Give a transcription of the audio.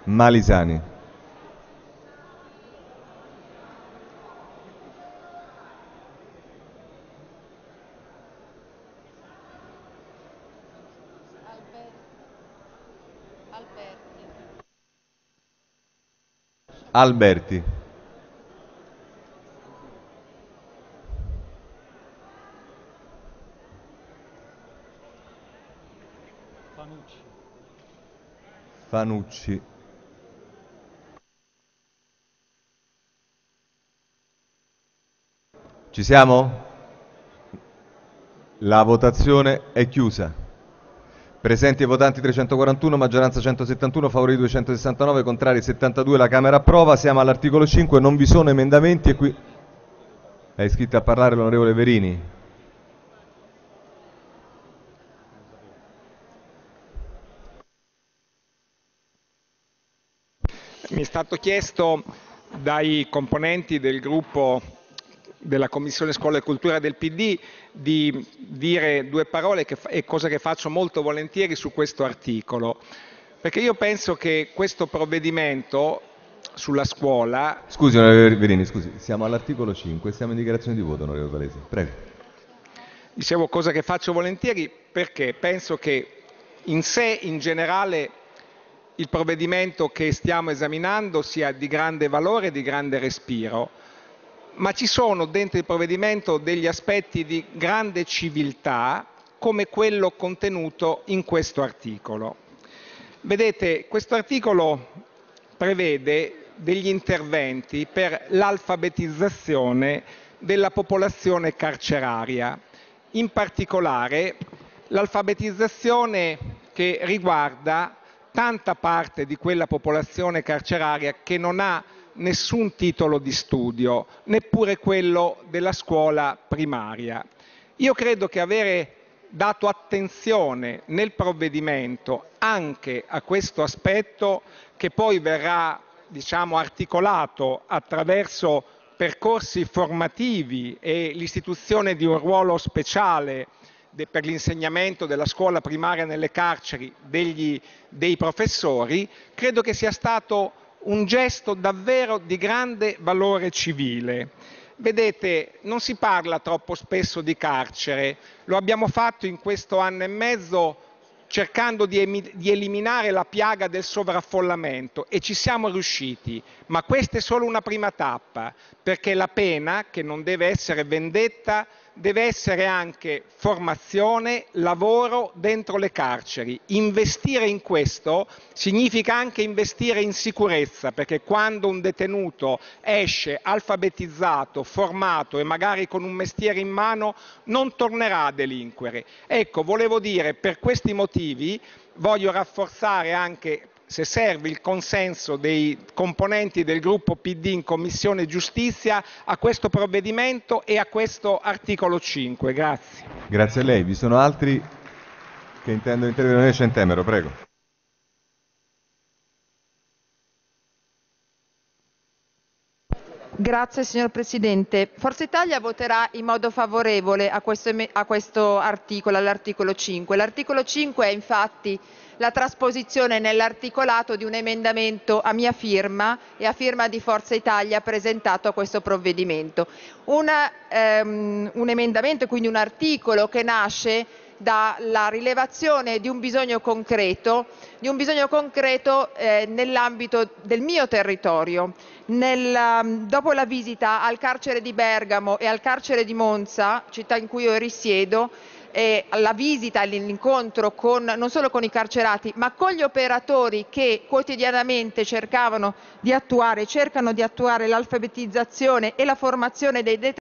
Malisani. Alberti. Fanucci. Ci siamo? La votazione è chiusa. Presenti e votanti 341, maggioranza 171, favorevoli 269, contrari 72, la Camera approva. Siamo all'articolo 5, non vi sono emendamenti e qui... È iscritto a parlare l'onorevole Verini. Mi è stato chiesto dai componenti del gruppo della Commissione Scuola e Cultura del PD di dire due parole, cosa che faccio molto volentieri su questo articolo, perché io penso che questo provvedimento sulla scuola... Scusi, onorevole Verini, scusi, siamo all'articolo 5, siamo in dichiarazione di voto, onorevole Palesi. Prego. Dicevo cosa che faccio volentieri perché penso che in sé, in generale, il provvedimento che stiamo esaminando sia di grande valore e di grande respiro, ma ci sono dentro il provvedimento degli aspetti di grande civiltà come quello contenuto in questo articolo. Vedete, questo articolo prevede degli interventi per l'alfabetizzazione della popolazione carceraria, in particolare l'alfabetizzazione che riguarda tanta parte di quella popolazione carceraria che non ha nessun titolo di studio, neppure quello della scuola primaria. Io credo che avere dato attenzione nel provvedimento anche a questo aspetto, che poi verrà, diciamo, articolato attraverso percorsi formativi e l'istituzione di un ruolo speciale per l'insegnamento della scuola primaria nelle carceri dei professori, credo che sia stato un gesto davvero di grande valore civile. Vedete, non si parla troppo spesso di carcere, lo abbiamo fatto in questo anno e mezzo cercando di eliminare la piaga del sovraffollamento e ci siamo riusciti, ma questa è solo una prima tappa, perché la pena, che non deve essere vendetta, deve essere anche formazione, lavoro dentro le carceri. Investire in questo significa anche investire in sicurezza, perché quando un detenuto esce alfabetizzato, formato e magari con un mestiere in mano, non tornerà a delinquere. Ecco, volevo dire, per questi motivi voglio rafforzare anche, se serve, il consenso dei componenti del gruppo PD in Commissione Giustizia a questo provvedimento e a questo articolo 5. Grazie. Grazie a lei. Vi sono altri che intendono intervenire? Centemero, prego. Grazie signor Presidente. Forza Italia voterà in modo favorevole a questo articolo, all'articolo 5. L'articolo 5 è infatti la trasposizione nell'articolato di un emendamento a mia firma e a firma di Forza Italia presentato a questo provvedimento. Un emendamento, quindi un articolo che nasce dalla rilevazione di un bisogno concreto nell'ambito del mio territorio. Dopo la visita al carcere di Bergamo e al carcere di Monza, città in cui io risiedo, e la visita e l'incontro non solo con i carcerati ma con gli operatori che quotidianamente cercano di attuare l'alfabetizzazione e la formazione dei detenuti,